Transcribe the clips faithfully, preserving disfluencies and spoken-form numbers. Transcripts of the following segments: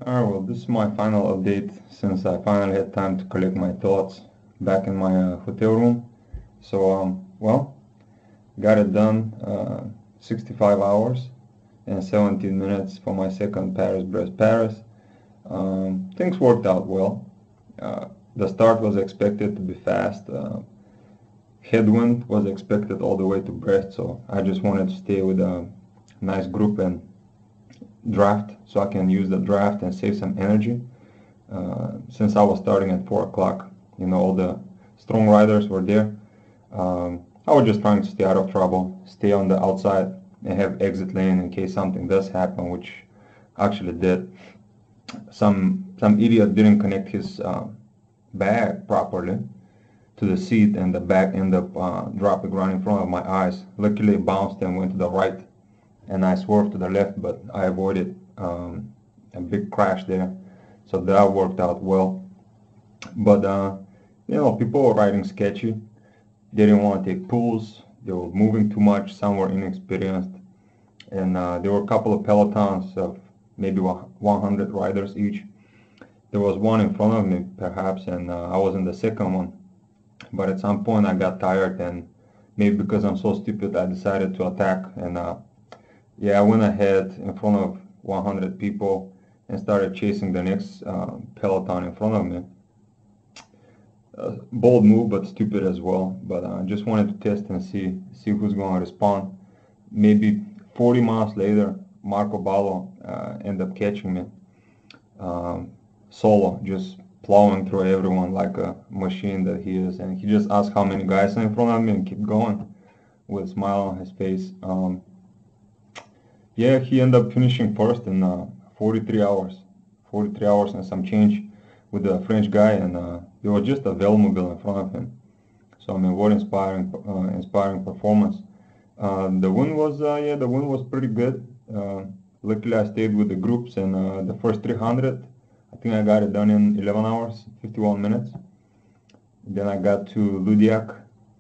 Alright, well, this is my final update since I finally had time to collect my thoughts back in my uh, hotel room. So, um, well, got it done. Uh, sixty-five hours and seventeen minutes for my second Paris-Brest-Paris. Um, things worked out well. Uh, the start was expected to be fast. Uh, headwind was expected all the way to Brest, so I just wanted to stay with a nice group and draft so I can use the draft and save some energy. Uh, since I was starting at four o'clock, you know, all the strong riders were there. Um, I was just trying to stay out of trouble, stay on the outside, and have exit lane in case something does happen, which actually did. Some some idiot didn't connect his uh, bag properly to the seat, and the bag ended up uh, dropping right in front of my eyes. Luckily, it bounced and went to the right, and I swerved to the left, but I avoided um, a big crash there. So that worked out well. But, uh, you know, people were riding sketchy. They didn't want to take pulls. They were moving too much. Some were inexperienced. And uh, there were a couple of pelotons of maybe one hundred riders each. There was one in front of me, perhaps, and uh, I was in the second one. But at some point I got tired, and maybe because I'm so stupid, I decided to attack. And uh, yeah, I went ahead in front of one hundred people and started chasing the next uh, peloton in front of me. Uh, bold move, but stupid as well. But I uh, just wanted to test and see see who's going to respond. Maybe forty miles later, Marco Ballo uh, ended up catching me um, solo, just plowing through everyone like a machine that he is. And he just asked how many guys are in front of me and keep going with a smile on his face. Um, yeah, he ended up finishing first in uh, forty-three hours, forty-three hours and some change with the French guy, and uh, there was just a Velomobile in front of him. So I mean, what inspiring, uh, inspiring performance. Uh, the win was, uh, yeah, the win was pretty good. Uh, luckily, I stayed with the groups, and uh, the first three hundred, I think I got it done in eleven hours, fifty-one minutes. Then I got to Ludiac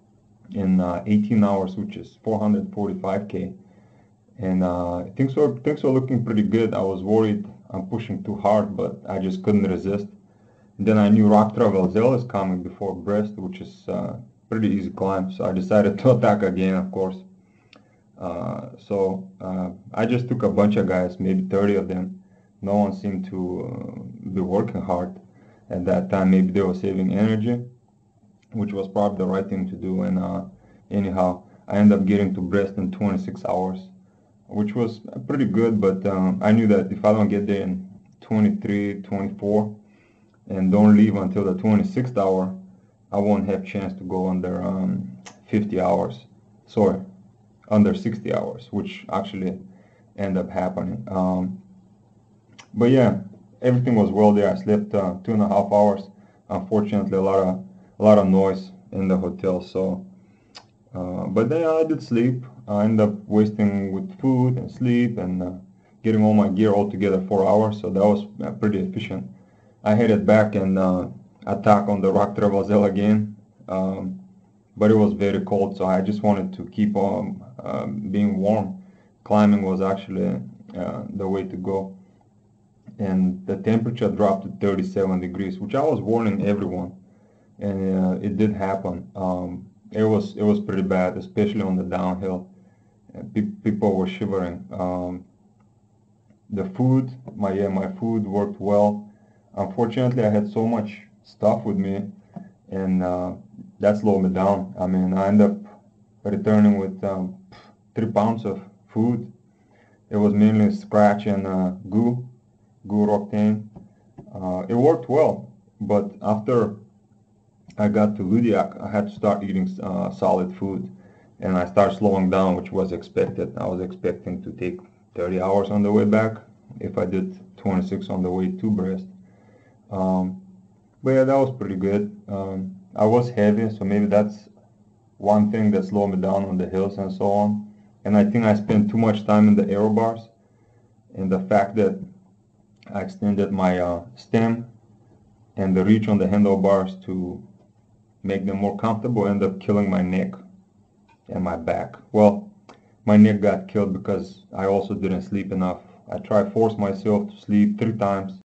in uh, eighteen hours, which is four hundred forty-five K. And uh, things were things were looking pretty good. I was worried I'm pushing too hard, but I just couldn't resist. And then I knew Rock Travelzel is coming before Brest, which is uh, pretty easy climb. So I decided to attack again, of course. Uh, so uh, I just took a bunch of guys, maybe thirty of them. No one seemed to uh, be working hard at that time. Maybe they were saving energy, which was probably the right thing to do. And uh, anyhow, I ended up getting to Brest in twenty-six hours, which was pretty good. But um, I knew that if I don't get there in twenty-three, twenty-four, and don't leave until the twenty-sixth hour, I won't have chance to go under um, fifty hours. Sorry, under sixty hours, which actually ended up happening. Um, but yeah, everything was well there. I slept uh, two and a half hours. Unfortunately, a lot of a lot of noise in the hotel. So, uh, but then I did sleep. I ended up wasting with food and sleep and uh, getting all my gear all together four hours. So that was uh, pretty efficient. I headed back and uh, attack on the Rock Travelzel again. Um, but it was very cold, so I just wanted to keep on um, being warm. Climbing was actually uh, the way to go. And the temperature dropped to thirty-seven degrees, which I was warning everyone, and uh, it did happen. Um, it was it was pretty bad, especially on the downhill. Pe people were shivering. Um, the food, my yeah, my food worked well. Unfortunately, I had so much stuff with me, and uh, that slowed me down. I mean, I ended up returning with um, three pounds of food. It was mainly scratch and uh, goo, goo Roctane. Uh, it worked well, but after I got to Ludiac, I had to start eating uh, solid food, and I started slowing down, which was expected. I was expecting to take thirty hours on the way back if I did twenty-six on the way to Brest. Um, but yeah, that was pretty good. Um, I was heavy, so maybe that's one thing that slowed me down on the hills and so on. And I think I spent too much time in the aero bars, and the fact that I extended my uh, stem and the reach on the handlebars to make them more comfortable ended up killing my neck and my back. Well, my neck got killed because I also didn't sleep enough. I tried force myself to sleep three times